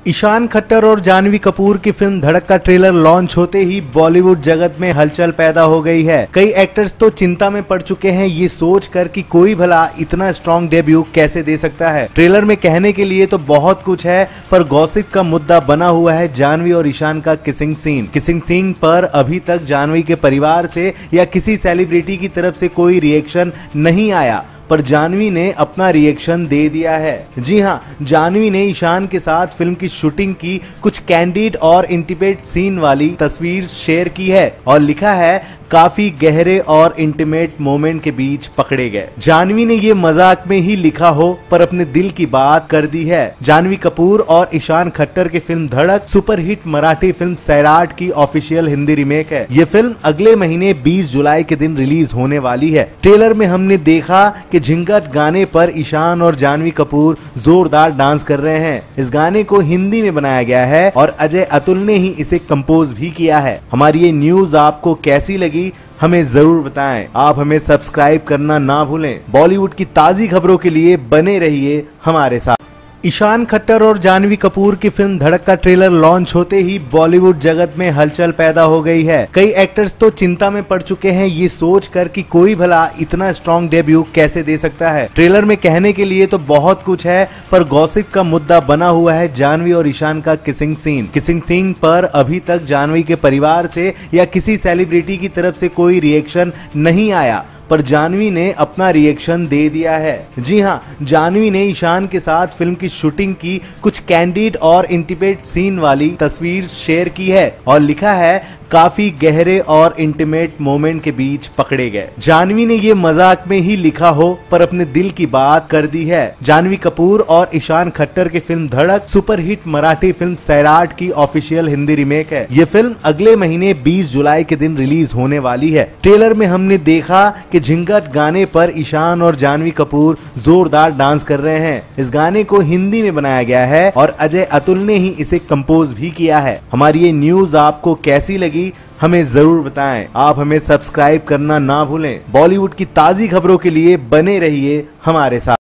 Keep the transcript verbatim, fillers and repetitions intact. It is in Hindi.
ईशान खट्टर और जानवी कपूर की फिल्म धड़क का ट्रेलर लॉन्च होते ही बॉलीवुड जगत में हलचल पैदा हो गई है। कई एक्टर्स तो चिंता में पड़ चुके हैं ये सोचकर कि कोई भला इतना स्ट्रॉन्ग डेब्यू कैसे दे सकता है। ट्रेलर में कहने के लिए तो बहुत कुछ है, पर गॉसिप का मुद्दा बना हुआ है जानवी और ईशान का किसिंग सीन। किसिंग सीन पर अभी तक जानवी के परिवार से या किसी सेलिब्रिटी की तरफ से कोई रिएक्शन नहीं आया, पर जानवी ने अपना रिएक्शन दे दिया है। जी हाँ, जानवी ने ईशान के साथ फिल्म की शूटिंग की कुछ कैंडिड और इंटीमेट सीन वाली तस्वीर शेयर की है और लिखा है काफी गहरे और इंटीमेट मोमेंट के बीच पकड़े गए। जानवी ने ये मजाक में ही लिखा हो पर अपने दिल की बात कर दी है। जानवी कपूर और ईशान खट्टर की फिल्म धड़क सुपरहिट मराठी फिल्म सैराट की ऑफिशियल हिंदी रीमेक है। ये फिल्म अगले महीने बीस जुलाई के दिन रिलीज होने वाली है। ट्रेलर में हमने देखा कि झिंगट गाने पर ईशान और जानवी कपूर जोरदार डांस कर रहे हैं। इस गाने को हिंदी में बनाया गया है और अजय अतुल ने ही इसे कंपोज भी किया है। हमारी ये न्यूज आपको कैसी लगी हमें जरूर बताएं। आप हमें सब्सक्राइब करना ना भूलें। बॉलीवुड की ताजी खबरों के लिए बने रहिए हमारे साथ। ईशान खट्टर और जानवी कपूर की फिल्म धड़क का ट्रेलर लॉन्च होते ही बॉलीवुड जगत में हलचल पैदा हो गई है। कई एक्टर्स तो चिंता में पड़ चुके हैं ये सोचकर कि कोई भला इतना स्ट्रॉन्ग डेब्यू कैसे दे सकता है। ट्रेलर में कहने के लिए तो बहुत कुछ है, पर गॉसिप का मुद्दा बना हुआ है जानवी और ईशान का किसिंग सीन। किसिंग सीन पर अभी तक जानवी के परिवार से या किसी सेलिब्रिटी की तरफ से कोई रिएक्शन नहीं आया, पर जानवी ने अपना रिएक्शन दे दिया है। जी हाँ, जानवी ने ईशान के साथ फिल्म की शूटिंग की कुछ कैंडिड और इंटीमेट सीन वाली तस्वीर शेयर की है और लिखा है काफी गहरे और इंटीमेट मोमेंट के बीच पकड़े गए। जानवी ने ये मजाक में ही लिखा हो पर अपने दिल की बात कर दी है। जानवी कपूर और ईशान खट्टर की फिल्म धड़क सुपरहिट मराठी फिल्म सैराट की ऑफिशियल हिंदी रीमेक है। ये फिल्म अगले महीने बीस जुलाई के दिन रिलीज होने वाली है। ट्रेलर में हमने देखा कि झिंगट गाने पर ईशान और जानवी कपूर जोरदार डांस कर रहे हैं। इस गाने को हिंदी में बनाया गया है और अजय अतुल ने ही इसे कंपोज भी किया है। हमारी ये न्यूज आपको कैसी लगी हमें जरूर बताएं। आप हमें सब्सक्राइब करना ना भूलें। बॉलीवुड की ताजी खबरों के लिए बने रहिए हमारे साथ।